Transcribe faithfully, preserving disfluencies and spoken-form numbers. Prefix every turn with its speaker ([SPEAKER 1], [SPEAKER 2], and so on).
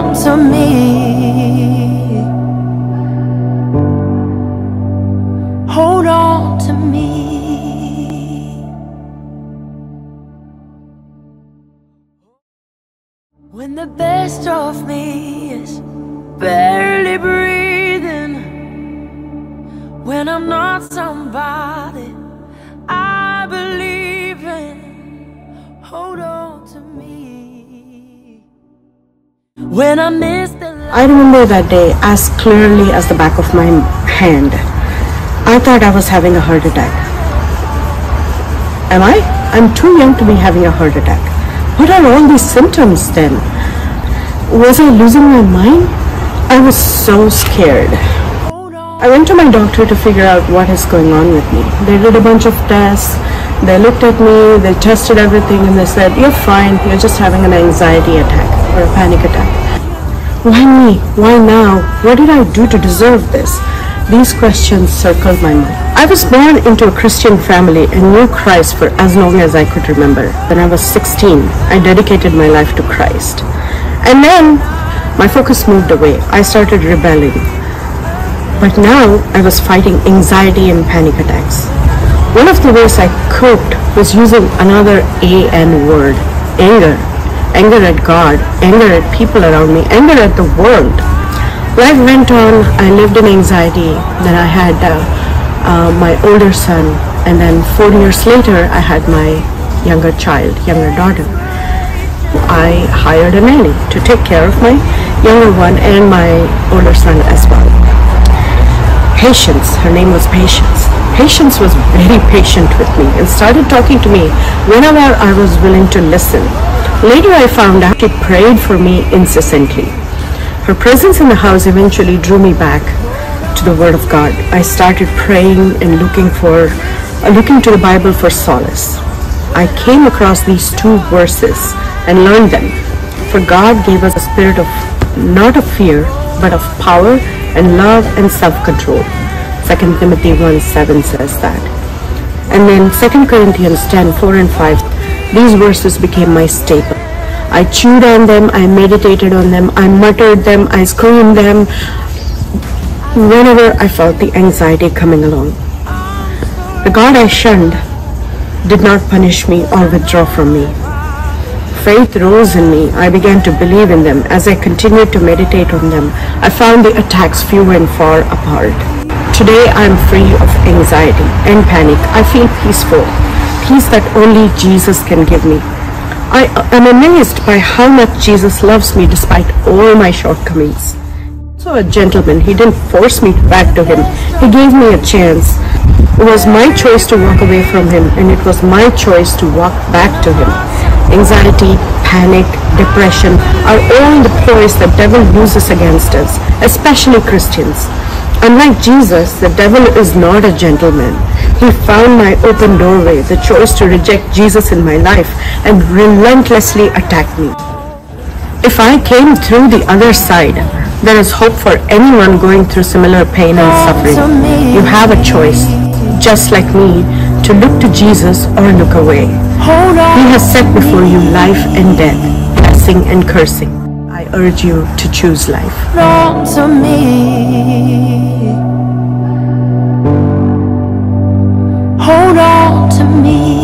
[SPEAKER 1] on to me. Hold on to me. When the best of me is barely breathing, when I'm not somebody I believe in, hold on to me. When I miss the light.
[SPEAKER 2] I remember that day as clearly as the back of my hand. I thought I was having a heart attack. Am I? I'm too young to be having a heart attack. What are all these symptoms then? Was I losing my mind? I was so scared. I went to my doctor to figure out what is going on with me. They did a bunch of tests. They looked at me, they tested everything, and they said, "You're fine, you're just having an anxiety attack or a panic attack." Why me? Why now? What did I do to deserve this? These questions circled my mind. I was born into a Christian family and knew Christ for as long as I could remember. When I was sixteen, I dedicated my life to Christ. And then my focus moved away. I started rebelling. But now I was fighting anxiety and panic attacks. One of the ways I coped was using another A N word, anger. Anger at God, anger at people around me, anger at the world. Life went on. I lived in anxiety. Then I had uh, uh, my older son, and then four years later I had my younger child, younger daughter. I hired a nanny to take care of my younger one and my older son as well. Patience, her name was Patience. Patience was very patient with me and started talking to me whenever I was willing to listen. Later I found out she prayed for me incessantly. Her presence in the house eventually drew me back to the Word of God. I started praying and looking for, uh, looking to the Bible for solace. I came across these two verses and learned them. For God gave us a spirit of, not of fear, but of power and love and self-control. Second Timothy one seven says that. And then Second Corinthians ten four and five, these verses became my staple. I chewed on them, I meditated on them, I muttered them, I screamed them whenever I felt the anxiety coming along. The God I shunned did not punish me or withdraw from me. Faith rose in me. I began to believe in them. As I continued to meditate on them, I found the attacks few and far apart. Today I am free of anxiety and panic. I feel peaceful, peace that only Jesus can give me. I am amazed by how much Jesus loves me despite all my shortcomings. So a gentleman, he didn't force me back to him. He gave me a chance. It was my choice to walk away from him, and it was my choice to walk back to him. Anxiety, panic, depression are all the ploys the devil uses against us, especially Christians. Unlike Jesus, the devil is not a gentleman. He found my open doorway, the choice to reject Jesus in my life, and relentlessly attacked me. If I came through the other side, there is hope for anyone going through similar pain and suffering. You have a choice, just like me, to look to Jesus or look away. He has set before you life and death, blessing and cursing. I urge you to choose life.
[SPEAKER 1] Hold on to me. Hold on to me.